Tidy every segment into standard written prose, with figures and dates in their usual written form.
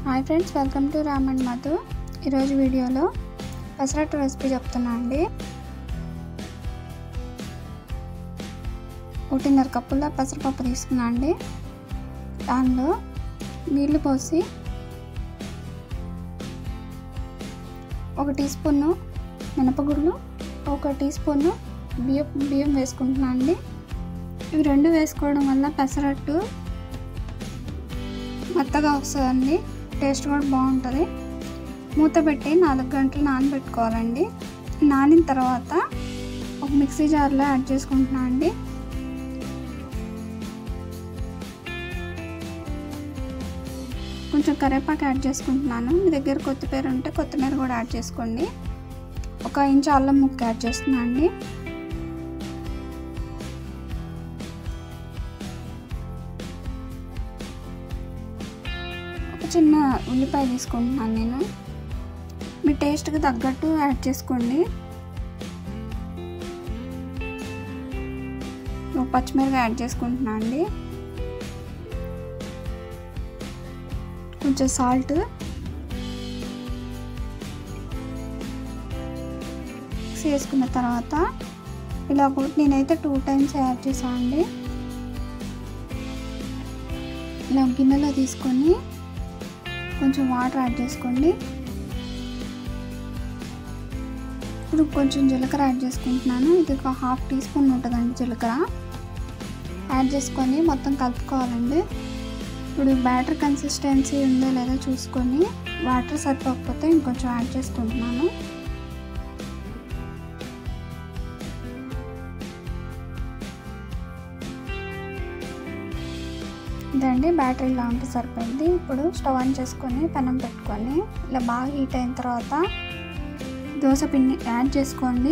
Hi friends, welcome to Ram and Madhu. ఈరోజు వీడియోలో pesarattu recipe చెప్తున్నా అండి. 1.5 కప్పుల పెసరపప్పు తీసుకున్నా అండి. దానిలో నీళ్లు పోసి 1 టీ స్పూన్ మినపగుళ్ళు, 1 టీ స్పూన్ బియ్యం వేసుకుంటున్నా అండి. ఇవి రెండు వేసుకోవడం వల్ల పెసరట్టు మెత్తగా వస్తుందండి. టేస్ట్ కూడా బాగుంటుంది. మూత పెట్టి 4 గంటలు నానబెట్టుకోవాలండి. నానిన తర్వాత ఒక మిక్సీ జార్లో యాడ్ చేసుకుంటున్నా అండి. కొంచెం కరివేపాకు యాడ్ చేసుకుంటున్నాను. మీ దగ్గర కొత్తిమీర ఉంటే కొత్తిమీర కూడా యాడ్ చేసుకోండి. 1 ఇంచు అల్లం ముక్క యాడ్ చేస్తున్నా అండి. చిన్న ఉల్లిపాయ తీసుకుంటున్నాను నేను. మీ టేస్ట్కి తగ్గట్టు యాడ్ చేసుకోండి. పచ్చిమిరపకాయ యాడ్ చేసుకుంటున్నాను అండి. కొంచెం సాల్ట్, మిక్స్ చేసుకున్న తర్వాత ఇలా నేనైతే 2 టైమ్స్ యాడ్ చేసాను అండి. ఇలా గిన్నెలో తీసుకొని కొంచెం వాటర్ యాడ్ చేసుకోండి. ఇప్పుడు కొంచెం జీలకర్ర యాడ్ చేసుకుంటున్నాను. ఇది ఒక 1/2 టీ స్పూన్ ఉంటుందండి జీలకర్ర. యాడ్ చేసుకొని మొత్తం కలుపుకోవాలండి. ఇప్పుడు బ్యాటర్ కన్సిస్టెన్సీ ఉందో లేదో చూసుకొని వాటర్ సరిపోకపోతే ఇంకొంచెం యాడ్ చేసుకుంటున్నాను. ఇదండి బ్యాటర్ ఇలా ఉంటే సరిపోయింది. ఇప్పుడు స్టవ్ ఆన్ చేసుకొని పెనం పెట్టుకొని ఇలా బాగా హీట్ అయిన తర్వాత దోశ పిండి యాడ్ చేసుకోండి.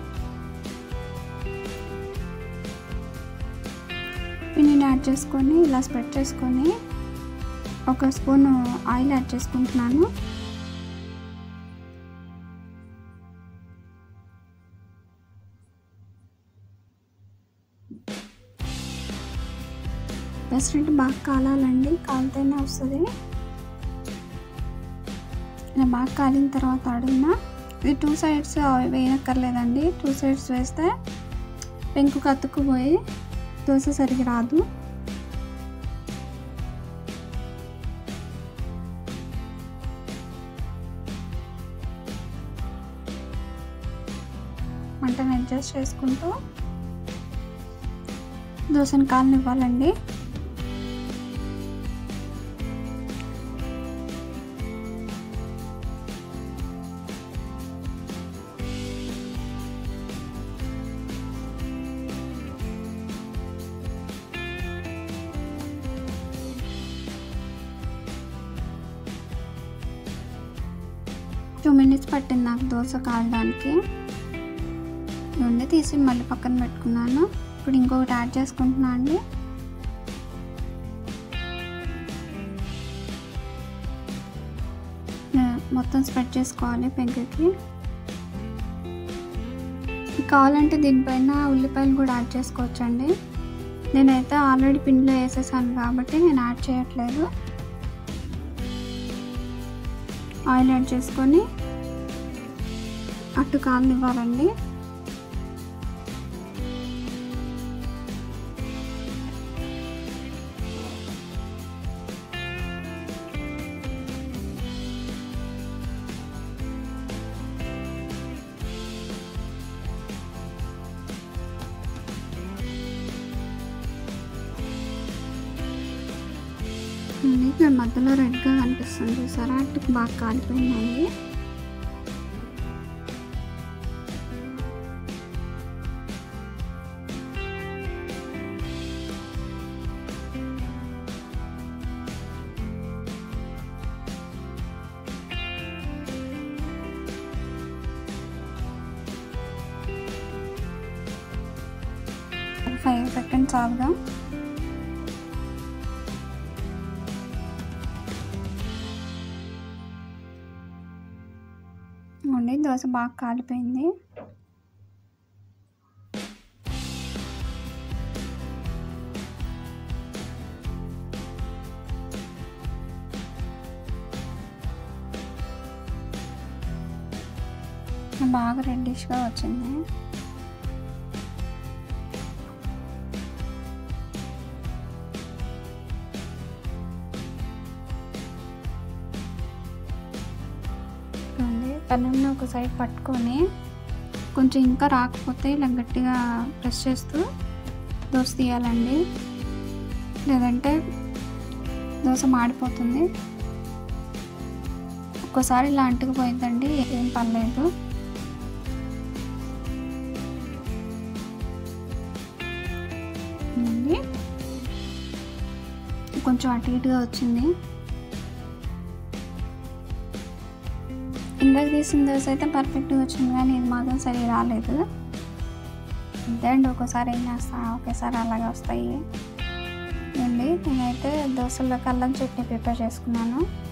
పిండిని యాడ్ చేసుకొని ఇలా స్ప్రెడ్ చేసుకొని 1 స్పూన్ ఆయిల్ యాడ్ చేసుకుంటున్నాను. పెసరట్టు బాగా కాలాలండి, కాలితేనే వస్తుంది. ఇలా బాగా కాలిన తర్వాత అడుగున ఇది 2 సైడ్స్ వేయనక్కర్లేదండి. 2 సైడ్స్ వేస్తే పెంకు కత్తుకుపోయి దోశ సరిగ్గా రాదు. మంటను అడ్జస్ట్ చేసుకుంటూ దోశను కాలనివ్వాలండి. 2 మినిట్స్ పట్టింది నాకు దోశ కాలడానికి. నుండి తీసి మళ్ళీ పక్కన పెట్టుకున్నాను. ఇప్పుడు ఇంకొకటి యాడ్ చేసుకుంటున్నాను అండి. మొత్తం స్ప్రెడ్ చేసుకోవాలి పెంకుకి. కావాలంటే దీనిపైన ఉల్లిపాయలు కూడా యాడ్ చేసుకోవచ్చండి. నేనైతే ఆల్రెడీ పిండిలో వేసేసాను కాబట్టి నేను యాడ్ చేయట్లేదు. ఆయిల్ యాడ్ చేసుకొని అట్టు కాలనివ్వాలండి. ఇక్కడ మధ్యలో రెడ్గా కనిపిస్తుంది చూసారా, అట్టుకు బాగా కాలిపోయిందండి. ఒక 5 సెకండ్స్ ఆగుదాం. దోశ బాగా కాలిపోయింది. బాగా రెడ్డిష్గా వచ్చింది. పెనంని ఒక సైడ్ పట్టుకొని కొంచెం ఇంకా రాకపోతే ఇలా గట్టిగా ప్రెస్ చేస్తూ దోశ తీయాలండి, లేదంటే దోశ మాడిపోతుంది. ఒక్కోసారి ఇలా అంటుకుపోయిందండి, ఏం పర్లేదు. కొంచెం అటు ఇటుగా వచ్చింది. ఇందాక తీసిన దోశ అయితే పర్ఫెక్ట్గా వచ్చింది, కానీ ఇది మాత్రం సరిగా రాలేదు. అంతే అండి, ఒక్కోసారి ఏం చేస్తాను, ఒకేసారి అలాగే వస్తాయి అండి. నేనైతే దోశల్లోకి అల్లం చట్నీ ప్రిపేర్ చేసుకున్నాను.